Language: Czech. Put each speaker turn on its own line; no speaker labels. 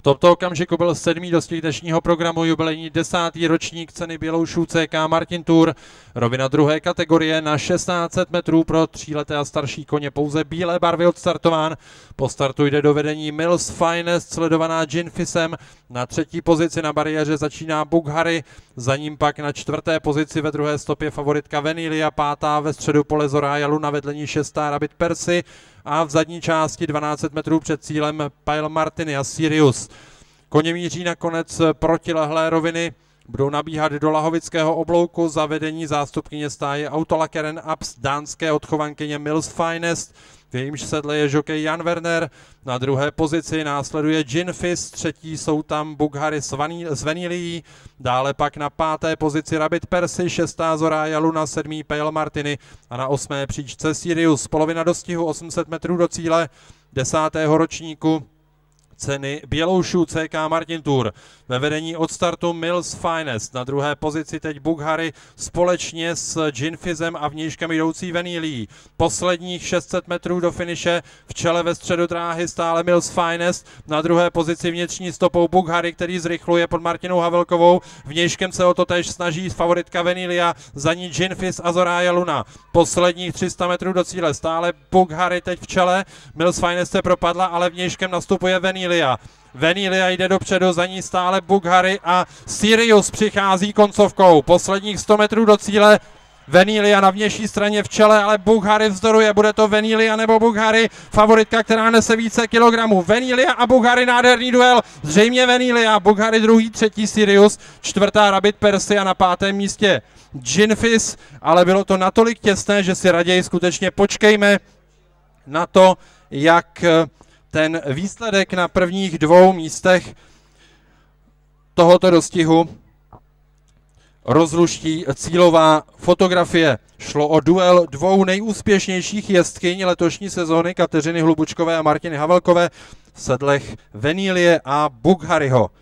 V tomto okamžiku byl 7. dostih dnešního programu, jubilejní 10. ročník ceny Běloušů CK Martin Tour. Rovina druhé kategorie na 1600 metrů pro 3leté a starší koně, pouze bílé barvy odstartován. Po startu jde do vedení Mills Finest, sledovaná Ginfisem. Na 3. pozici na bariéře začíná Bukhari, za ním pak na 4. pozici ve druhé stopě favoritka Venilia, 5. ve středu pole Soraya Luna, vedle ní 6. Rabbit Percy a v zadní části 1200 metrů před cílem Pile Martini a Sirius. Koně míří na konec protilehlé roviny, budou nabíhat do Lahovického oblouku, za vedení zástupkyně stáje Autolakeren Ups, dánské odchovankyně Mills Finest, v jejímž sedle je žokej Jan Werner, na druhé pozici následuje Ginfis, třetí jsou tam Bukhari s Venilií, dále pak na 5. pozici Rabbit Percy, 6. Soraya Luna, 7. Pale Martini a na 8. příčce Sirius. Polovina dostihu 800 metrů do cíle 10. ročníku ceny Běloušů CK Martin Tour. Ve vedení od startu Mills Finest, na druhé pozici teď Bukhari společně s Ginfisem a vnějškem jdoucí Venilií. Posledních 600 metrů do finiše, v čele ve středu dráhy stále Mills Finest, na druhé pozici vnitřní stopou Bukhari, který zrychluje pod Martinou Havelkovou, vnějškem se o to též snaží favoritka Venilia, za ní Ginfis a Soraya Luna. Posledních 300 metrů do cíle, stále Bukhari teď v čele, Mills Finest se propadla, ale vnějškem nastupuje Venilia. Venilia jde dopředu, za ní stále Bukhari a Sirius přichází koncovkou. Posledních 100 metrů do cíle, Venilia na vnější straně v čele, ale Bukhari vzdoruje, bude to Venilia nebo Bukhari, favoritka, která nese více kilogramů. Venilia a Bukhari, nádherný duel, zřejmě Venilia, Bukhari druhý, třetí Sirius, 4. Rabbit Percy a na 5. místě Ginfis, ale bylo to natolik těsné, že si raději skutečně počkejme na to, jak ten výsledek na prvních 2 místech tohoto dostihu rozluští cílová fotografie. Šlo o duel 2 nejúspěšnějších jezdkyň letošní sezóny, Kateřiny Hlubučkové a Martiny Havelkové v sedlech Venilie a Bukhariho.